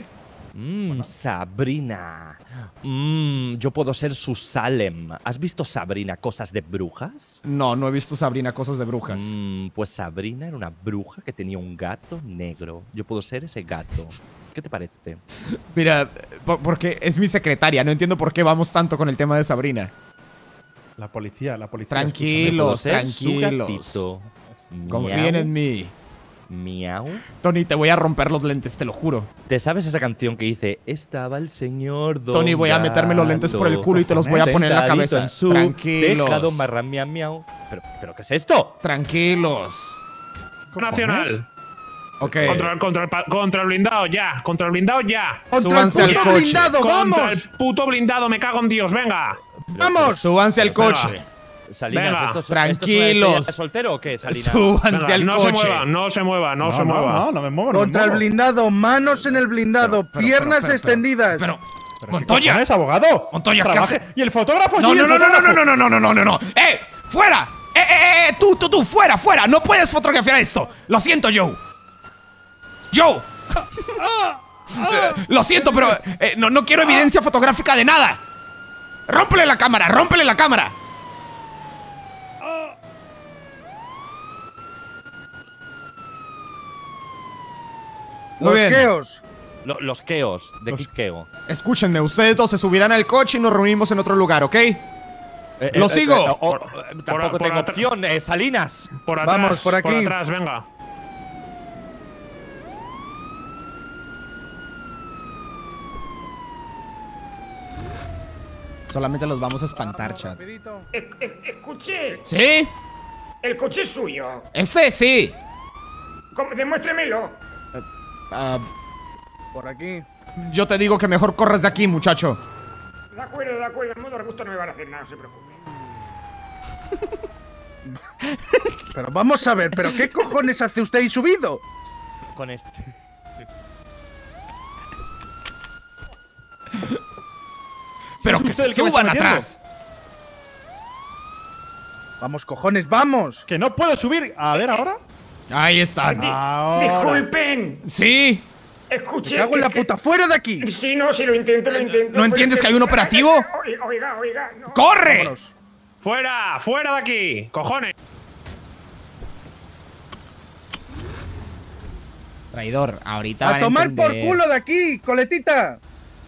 Sabrina. Yo puedo ser su Salem. ¿Has visto Sabrina, cosas de brujas? No, no he visto Sabrina cosas de brujas. Pues Sabrina era una bruja que tenía un gato negro. Yo puedo ser ese gato. ¿Qué te parece? Mira, porque es mi secretaria, no entiendo por qué vamos tanto con el tema de Sabrina. La policía. Tranquilos, ¿Puedo ser su tranquilos. gatito? Confíen Miau, en mí. Miau. Tony, te voy a romper los lentes, te lo juro. ¿Te sabes esa canción que dice Estaba el señor Don Tony, voy a meterme los lentes por el culo y te los voy a poner en la sentadito cabeza. en su Tranquilos. tejado, marra, miau, miau. ¿Pero qué es esto? Tranquilos. Nacional. Ok. Contra el blindado, ya. Contra el blindado, ya. Súbanse al coche. Contra el puto blindado, me cago en Dios, venga. ¡Vamos! Súbanse al Venga. coche. Salinas, Venga. ¿esto es Tranquilos. una despedida de soltero o qué, Salinas? Súbanse Venga, al no coche. se mueva, no se mueva, no se mueva. No me muevo. Contra el blindado, manos en el blindado, piernas extendidas. Pero, ¿Qué Montoya. cojones, abogado? Montoya, ¿qué Trabaje- hace? Y el fotógrafo. No, allí, no, el no, no, no, fotógrafo. no, no, no, no, no, no. ¡Fuera! Tú, fuera, fuera. No puedes fotografiar esto. Lo siento, Joe. Joe. Lo siento, pero no quiero evidencia fotográfica de nada. Rómpele la cámara, rómpele la cámara. Muy bien. Mosqueos. Los queos, ¿de qué queo? Escúchenme, ustedes dos se subirán al coche y nos reunimos en otro lugar, ¿ok? ¡Lo sigo! Tampoco tengo opción, Salinas. Por atrás, Vamos, por aquí. Por atrás, venga. Solamente los vamos a espantar, chat. Escuché, ¿Sí? el coche es suyo. Este sí. Demuéstremelo. Por aquí. Yo te digo que mejor corres de aquí, muchacho. De acuerdo, de acuerdo. En modo regusto no me van a hacer nada, no se preocupe. Pero vamos a ver, ¿pero qué cojones hace usted ahí subido? Con este. Pero que usted se el que me suban está metiendo. atrás. Vamos, cojones, vamos. Que no puedo subir. A ver, ahora. Ahí están. Disculpen. Sí. Escuché. Me cago en la puta, fuera de aquí. Sí, no, sí, lo intento, lo intento. ¿No entiendes que hay un operativo? Oiga, no. ¡Corre! Vámonos. ¡Fuera! ¡Fuera de aquí! ¡Cojones! Traidor, ahorita van A tomar por entender. culo de aquí, coletita.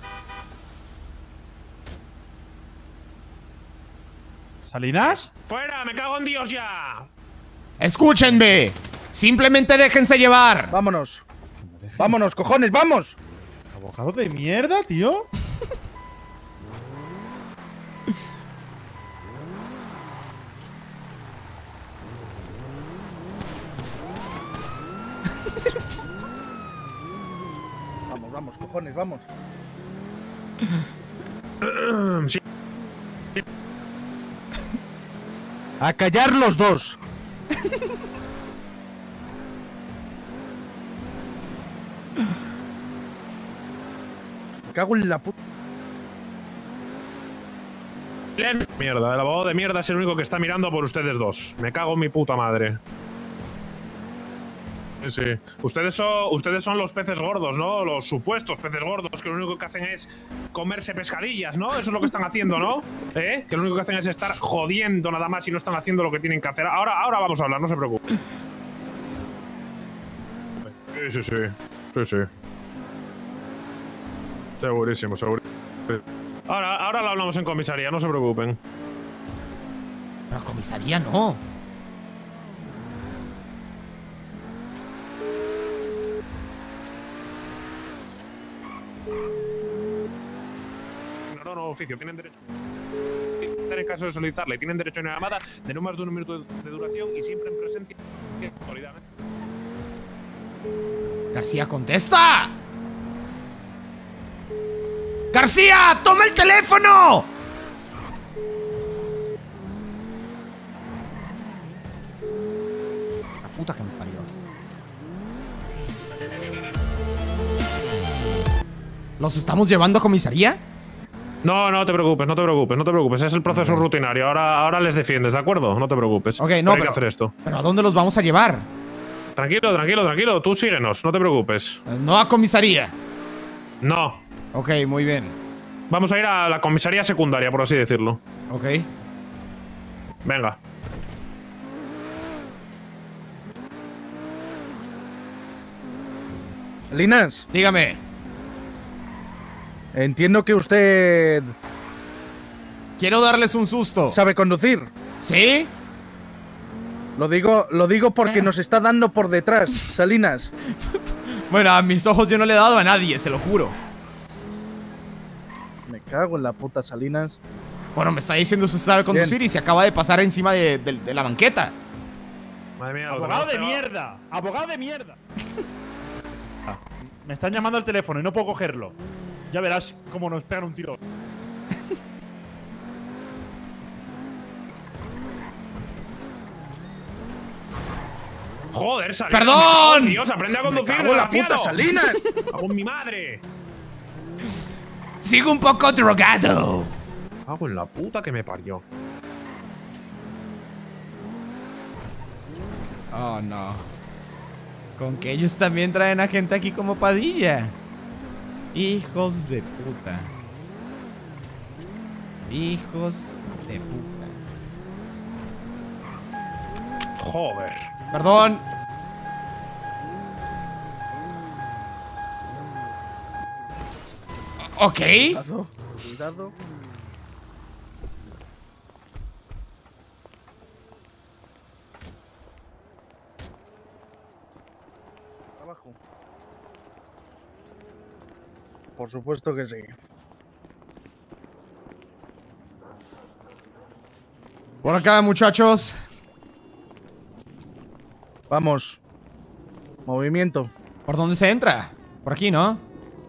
¿Salinas? ¡Fuera! ¡Me cago en Dios ya! Escúchenme. Simplemente déjense llevar. Vámonos. Vámonos, cojones, vamos. ¿Abogado de mierda, tío? Vamos, vamos, cojones, vamos. Sí. A callar los dos. Me cago en la puta. Mierda, el abogado de mierda es el único que está mirando por ustedes dos. Me cago en mi puta madre. Sí. Ustedes son los peces gordos, ¿no? Los supuestos peces gordos que lo único que hacen es comerse pescadillas, ¿no? Eso es lo que están haciendo, ¿no? Que lo único que hacen es estar jodiendo nada más y no están haciendo lo que tienen que hacer. Ahora vamos a hablar, no se preocupe. Sí. Segurísimo. Ahora lo hablamos en comisaría, no se preocupen. Pero comisaría no. No, oficio, tienen derecho. En caso de solicitarle, tienen derecho a una llamada de no más de 1 minuto de duración y siempre en presencia. García, contesta. ¡García! ¡Toma el teléfono! La puta que me parió. ¿Los estamos llevando a comisaría? No te preocupes. Es el proceso rutinario. Ahora les defiendes, ¿de acuerdo? No te preocupes. Ok, no, hay que hacer esto. ¿Pero a dónde los vamos a llevar? Tranquilo. Tú síguenos, no te preocupes. No a comisaría. No. Ok, muy bien. Vamos a ir a la comisaría secundaria, por así decirlo. Ok. Venga. Linas. Dígame. Entiendo que usted... Quiero darles un susto. ¿Sabe conducir? ¿Sí? Lo digo porque nos está dando por detrás, Salinas. Bueno, a mis ojos yo no le he dado a nadie, se lo juro. Me cago en la puta, Salinas. Bueno, me está diciendo usted sabe conducir y se acaba de pasar encima de la banqueta. Madre mía, ¡Abogado de mierda! ¡Abogado de mierda! Me están llamando al teléfono y no puedo cogerlo. Ya verás cómo nos pegan un tiro. Joder, Salinas. ¡Perdón! Dios, aprende a conducir. ¡Me cago en la puta, Salinas! ¡Con mi madre! Sigo un poco drogado. Hago en la puta que me parió. Oh, no. Con que ellos también traen a gente aquí como Padilla. Hijos de puta. Hijos de puta. Joder. Perdón. Ok. Cuidado. Abajo. Por supuesto que sí. Por acá, muchachos. Vamos. Movimiento. ¿Por dónde se entra? Por aquí, ¿no?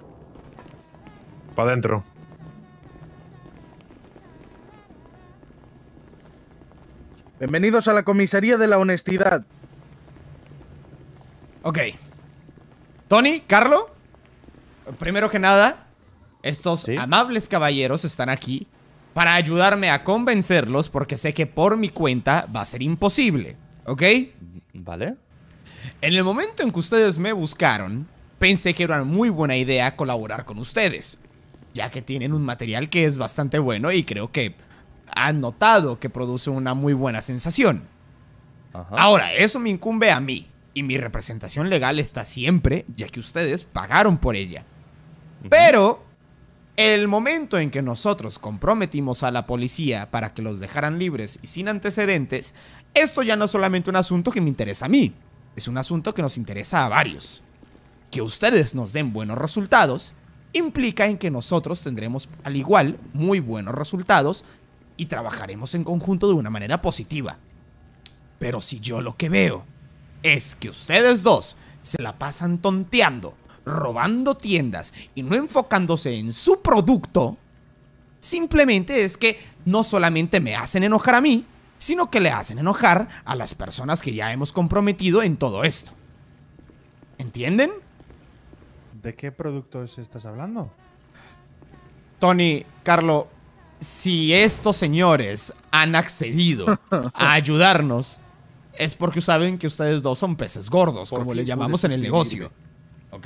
Para adentro. Bienvenidos a la comisaría de la honestidad. Ok. Tony, Carlo. Primero que nada, estos amables caballeros están aquí para ayudarme a convencerlos porque sé que por mi cuenta va a ser imposible. ¿Ok? Vale. En el momento en que ustedes me buscaron, pensé que era una muy buena idea colaborar con ustedes, ya que tienen un material que es bastante bueno y creo que han notado que produce una muy buena sensación. Ajá. Ahora, eso me incumbe a mí, y mi representación legal está siempre, ya que ustedes pagaron por ella. Pero, el momento en que nosotros comprometimos a la policía para que los dejaran libres y sin antecedentes, esto ya no es solamente un asunto que me interesa a mí, es un asunto que nos interesa a varios. Que ustedes nos den buenos resultados implica en que nosotros tendremos al igual muy buenos resultados y trabajaremos en conjunto de una manera positiva. Pero si yo lo que veo es que ustedes dos se la pasan tonteando, robando tiendas y no enfocándose en su producto, simplemente es que no solamente me hacen enojar a mí, sino que le hacen enojar a las personas que ya hemos comprometido en todo esto. ¿Entienden? ¿De qué productos estás hablando? Tony, Carlo, si estos señores han accedido a ayudarnos, es porque saben que ustedes dos son peces gordos, como le llamamos en el negocio. ¿Ok?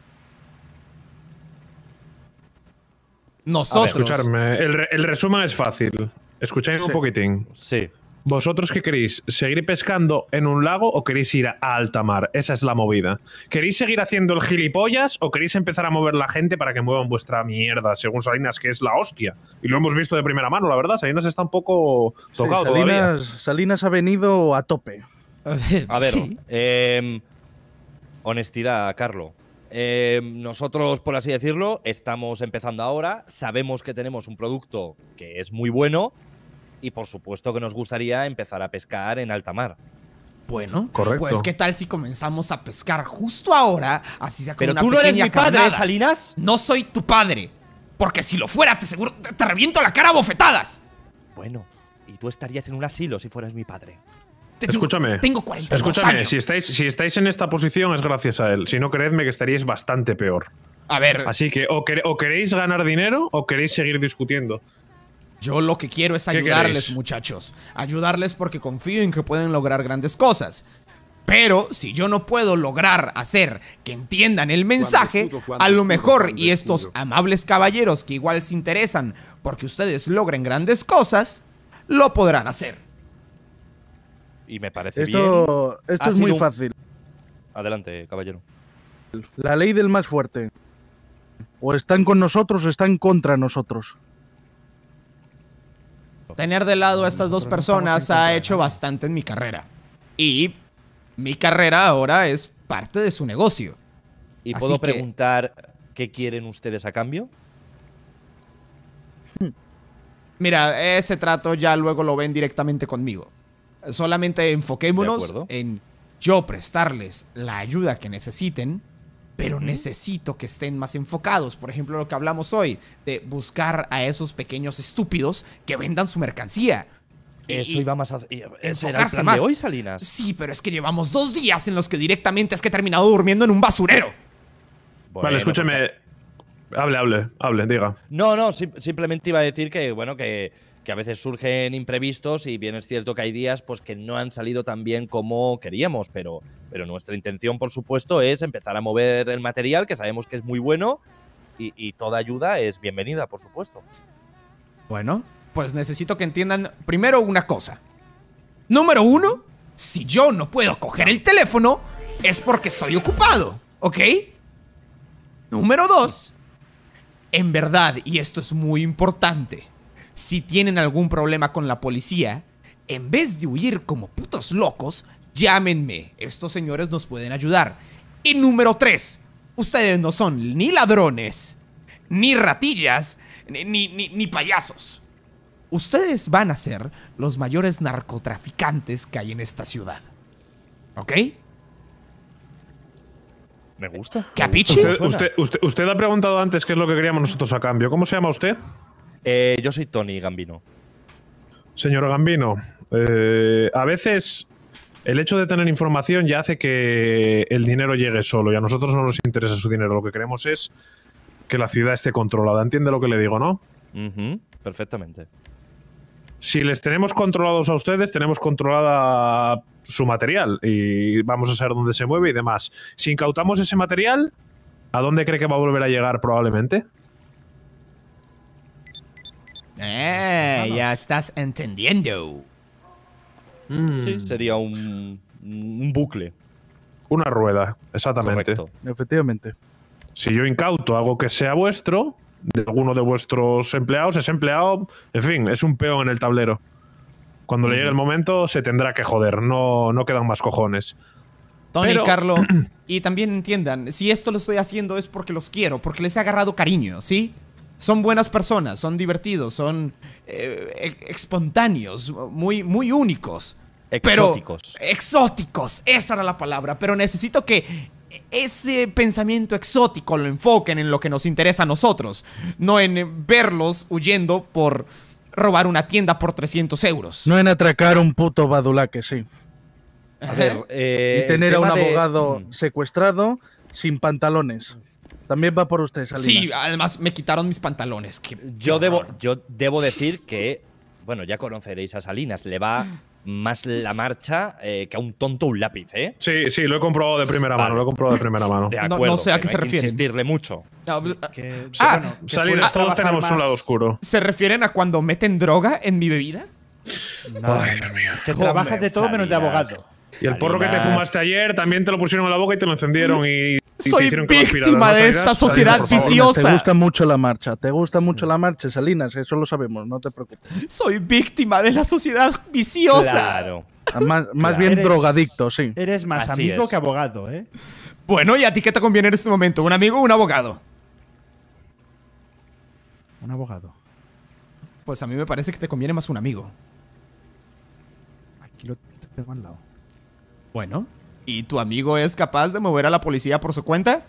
Nosotros... Escucharme, el resumen es fácil. Escuchadme un poquitín. Sí. ¿Vosotros qué queréis? ¿Seguir pescando en un lago o queréis ir a alta mar? Esa es la movida. ¿Queréis seguir haciendo el gilipollas o queréis empezar a mover la gente para que muevan vuestra mierda, según Salinas, que es la hostia? Y lo hemos visto de primera mano, la verdad. Salinas está un poco tocado todavía. Salinas ha venido a tope. A ver, Sí. Honestidad, Carlo. Nosotros, por así decirlo, estamos empezando ahora. Sabemos que tenemos un producto que es muy bueno y, por supuesto, que nos gustaría empezar a pescar en alta mar. Bueno, Correcto. pues ¿qué tal si comenzamos a pescar justo ahora? Así sea con Pero una tú no eres pequeña mi padre, carnada. Salinas. No soy tu padre. Porque si lo fuera, te reviento la cara a bofetadas. Bueno, y tú estarías en un asilo si fueras mi padre. Escúchame. Tengo 42 Escúchame, años. si estáis en esta posición es gracias a él. Si no, creedme que estaríais bastante peor. A ver, Así que o queréis ganar dinero o queréis seguir discutiendo. yo lo que quiero es ¿Qué ayudarles, queréis? muchachos. Ayudarles porque confío en que pueden lograr grandes cosas. Pero si yo no puedo lograr hacer que entiendan el mensaje, a lo mejor, y estos amables caballeros que igual se interesan porque ustedes logren grandes cosas, lo podrán hacer. Y me parece bien. Esto Ha es sido muy un- fácil. Adelante, caballero. La ley del más fuerte. O están con nosotros o están contra nosotros. Tener de lado a estas dos personas ha hecho bastante en mi carrera. Y mi carrera ahora es parte de su negocio. ¿Y Así puedo que- preguntar qué quieren ustedes a cambio? Mira, ese trato ya luego lo ven directamente conmigo. Solamente enfoquémonos De acuerdo. en yo prestarles la ayuda que necesiten, pero necesito que estén más enfocados. Por ejemplo, lo que hablamos hoy, de buscar a esos pequeños estúpidos que vendan su mercancía. Eso Y- iba más a... ¿Ese era el enfocarse plan más. de hoy, Salinas? Sí, pero es que llevamos 2 días en los que directamente es que he terminado durmiendo en un basurero. Bueno, Vale, escúcheme. Hable, diga. No, simplemente iba a decir que, bueno, que a veces surgen imprevistos y bien es cierto que hay días pues que no han salido tan bien como queríamos, pero nuestra intención, por supuesto, es empezar a mover el material, que sabemos que es muy bueno y toda ayuda es bienvenida, por supuesto. Bueno, pues necesito que entiendan primero una cosa. Número 1, si yo no puedo coger el teléfono, es porque estoy ocupado, ¿ok? Número 2, en verdad, y esto es muy importante, si tienen algún problema con la policía, en vez de huir como putos locos, llámenme. Estos señores nos pueden ayudar. Y número 3, ustedes no son ni ladrones, ni ratillas, ni payasos. Ustedes van a ser los mayores narcotraficantes que hay en esta ciudad. ¿Ok? Me gusta. ¿Capichi? Usted ha preguntado antes qué es lo que queríamos nosotros a cambio. ¿Cómo se llama usted? Yo soy Tony Gambino. Señor Gambino, a veces el hecho de tener información ya hace que el dinero llegue solo y a nosotros no nos interesa su dinero. Lo que queremos es que la ciudad esté controlada. ¿Entiende lo que le digo, no? Perfectamente. Si les tenemos controlados a ustedes, tenemos controlada su material y vamos a saber dónde se mueve y demás. Si incautamos ese material, ¿a dónde cree que va a volver a llegar probablemente? Ya estás entendiendo. Sí, sería un bucle. Una rueda, exactamente. Correcto. Efectivamente. Si yo incauto algo que sea vuestro, de alguno de vuestros empleados, ese empleado, en fin, es un peón en el tablero. Cuando le llegue el momento, se tendrá que joder, no quedan más cojones. Tony, Pero- Carlo, y también entiendan, si esto lo estoy haciendo es porque los quiero, porque les he agarrado cariño, ¿sí? Son buenas personas, son divertidos, son espontáneos, muy, muy únicos. Exóticos. Pero, exóticos, esa era la palabra. Pero necesito que ese pensamiento exótico lo enfoquen en lo que nos interesa a nosotros, no en verlos huyendo por robar una tienda por 300 euros. No en atracar un puto badulaque, sí. A ver, Y tener a un abogado secuestrado sin pantalones. También va por usted, Salinas. Sí, además me quitaron mis pantalones. Yo debo decir que, bueno, ya conoceréis a Salinas, le va más la marcha que a un tonto un lápiz, ¿eh? Sí, sí, lo he comprobado de primera mano, lo he comprobado de primera mano. De acuerdo, no sé a qué no se hay que refieren. insistirle mucho. Salinas, todos tenemos un lado oscuro. ¿Se refieren a cuando meten droga en mi bebida? Ay, Dios mío. Que trabajas de todo menos de abogado. Y el porro que te fumaste ayer también te lo pusieron en la boca y te lo encendieron y Soy te hicieron que lo aspiraras, víctima ¿no, de Salinas? esta sociedad Salinas, por favor. viciosa. Te gusta mucho la marcha. Te gusta mucho la marcha, Salinas. Eso lo sabemos, no te preocupes. Soy víctima de la sociedad viciosa. Claro. Más bien drogadicto, sí. Eres más Así amigo es. que abogado, ¿eh? Bueno, ¿y a ti qué te conviene en este momento? ¿Un amigo o un abogado? Un abogado. Pues a mí me parece que te conviene más un amigo. Aquí lo tengo al lado. Bueno, ¿y tu amigo es capaz de mover a la policía por su cuenta?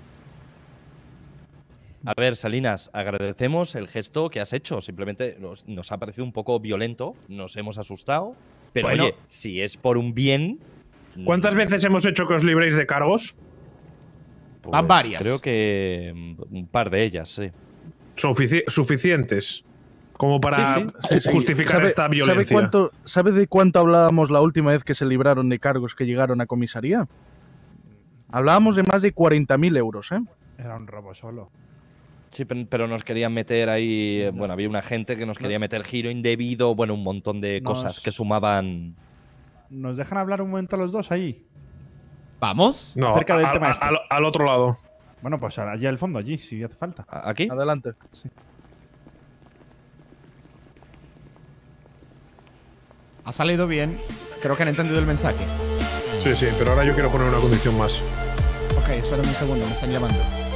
A ver, Salinas, agradecemos el gesto que has hecho. Simplemente nos ha parecido un poco violento, nos hemos asustado. Pero Bueno. oye, si es por un bien. ¿Cuántas veces hemos hecho que os libréis de cargos? Pues Van varias. Creo que un par de ellas, sí. Suficientes. Como para Sí, sí. justificar esta violencia. ¿Sabe de cuánto hablábamos la última vez que se libraron de cargos que llegaron a comisaría? Hablábamos de más de 40.000 euros, ¿eh? Era un robo solo. Sí, pero nos querían meter ahí. Bueno, había una gente que nos quería meter giro indebido. Bueno, un montón de cosas que sumaban. ¿Nos dejan hablar un momento los dos ahí? ¿Vamos? No, Acerca del tema este. al otro lado. Bueno, pues allí al fondo, allí, si hace falta. ¿Aquí? Adelante. Sí. Ha salido bien. Creo que han entendido el mensaje. Sí, sí, pero ahora yo quiero poner una condición más. Ok, espérame un segundo, me están llamando.